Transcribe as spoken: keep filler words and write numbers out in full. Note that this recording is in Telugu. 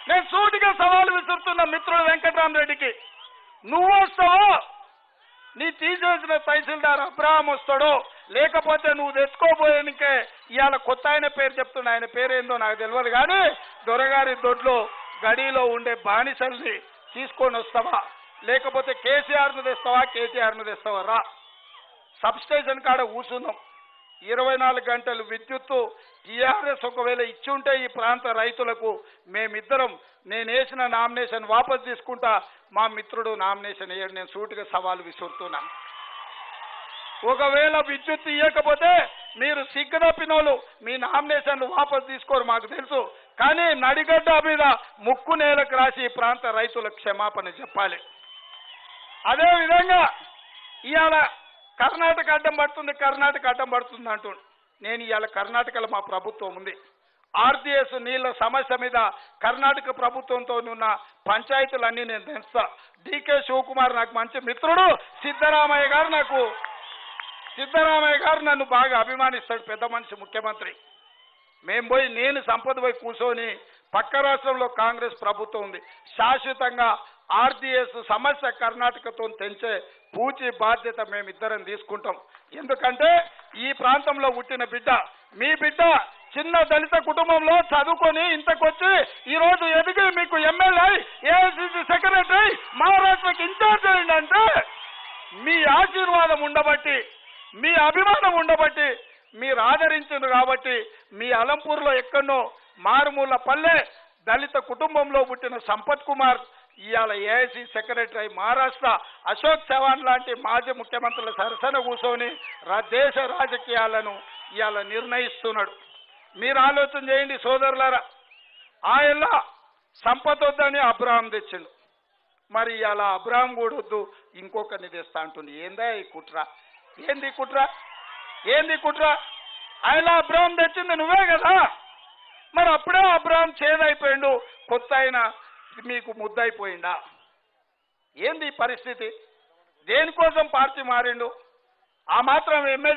నేను సూటిగా సవాలు విసురుతున్న మిత్రుడు వెంకటరామరెడ్డికి, నువ్వు వస్తావో నీ తీసేసిన తహసీల్దార్ అబ్రహాం వస్తాడో, లేకపోతే నువ్వు తెచ్చుకోబోయేనికే ఇవాళ కొత్త ఆయన పేరు చెప్తున్నా, ఆయన పేరేందో నాకు తెలియదు కానీ దొరగారి దొడ్లో గడిలో ఉండే బానిసల్ని తీసుకొని వస్తావా, లేకపోతే కేసీఆర్ను తెస్తావా కేటీఆర్ను తెస్తావా రా. సబ్ స్టేషన్ కాడ కూర్చున్నాం, ఇరవై నాలుగు గంటలు విద్యుత్తు టీఆర్ఎస్ ఒకవేళ ఇచ్చి ఉంటే ఈ ప్రాంత రైతులకు మేమిద్దరం నేను వేసిన నామినేషన్ వాపస్ తీసుకుంటా, మా మిత్రుడు నామినేషన్ వేయడు. నేను సూటిగా సవాలు విసురుతున్నాను. ఒకవేళ విద్యుత్ ఇవ్వకపోతే మీరు సిగ్గుదప్పినోళ్ళు మీ నామినేషన్లు వాపస్ తీసుకోరు మాకు తెలుసు, కానీ నడిగడ్డ మీద ముక్కు నేలకు రాసి ఈ ప్రాంత రైతులకు క్షమాపణ చెప్పాలి. అదేవిధంగా ఇవాళ కర్ణాటక అడ్డం పడుతుంది కర్ణాటక అడ్డం పడుతుంది అంటుండు. నేను ఇవాళ కర్ణాటకలో మా ప్రభుత్వం ఉంది. ఆర్డీఎస్ నీళ్ల సమస్య మీద కర్ణాటక ప్రభుత్వంతో ఉన్న పంచాయతీలన్నీ నేను తెలుస్తా. డీకే శివకుమార్ నాకు మంచి మిత్రుడు, సిద్ధరామయ్య గారు నాకు సిద్ధరామయ్య గారు నన్ను బాగా అభిమానిస్తాడు, పెద్ద మనిషి ముఖ్యమంత్రి. మేము పోయి నేను సంపద పోయి కూర్చొని పక్క రాష్ట్రంలో కాంగ్రెస్ ప్రభుత్వం ఉంది, శాశ్వతంగా ఆర్డీఎస్ సమస్య కర్ణాటకతో తెంచే పూచి బాధ్యత మేమిద్దరం తీసుకుంటాం. ఎందుకంటే ఈ ప్రాంతంలో పుట్టిన బిడ్డ, మీ బిడ్డ చిన్న దళిత కుటుంబంలో చదువుకొని ఇంతకొచ్చి ఈ రోజు ఎదిగి మీకు ఎమ్మెల్యే ఏఐసిసి సెక్రటరీ మహారాష్ట్రకి ఇన్ఛార్జ్ అయిందంటే మీ ఆశీర్వాదం ఉండబట్టి, మీ అభిమానం ఉండబట్టి, మీరు ఆదరించారు కాబట్టి మీ అలంపూర్లో ఎక్కడో మారుమూల పల్లె దళిత కుటుంబంలో పుట్టిన సంపత్ కుమార్ ఇవాళ ఏఐసి సెక్రటరీ మహారాష్ట్ర అశోక్ చవాన్ లాంటి మాజీ ముఖ్యమంత్రుల సరసన కూర్చొని దేశ రాజకీయాలను ఇవాళ నిర్ణయిస్తున్నాడు. మీరు ఆలోచన చేయండి సోదరులారా. ఆయన సంపత్ వద్దని అబ్రహాం తెచ్చిండు, మరి ఇవాళ అబ్రహాం కూడా వద్దు ఇంకొకరిని తెస్తా అంటుంది. ఏందా ఈ కుట్ర? ఏంది కుట్ర? ఏంది కుట్ర? ఆయన అబ్రహాం తెచ్చింది నువ్వే కదా, మరి అప్పుడే అబ్రహాం చేదైపోయిండు, కొత్త ఆయన మీకు ముద్దయిపోయిందా? ఏంది పరిస్థితి? దేనికోసం పార్టీ మారిండు? ఆ మాత్రం ఎమ్మెల్యే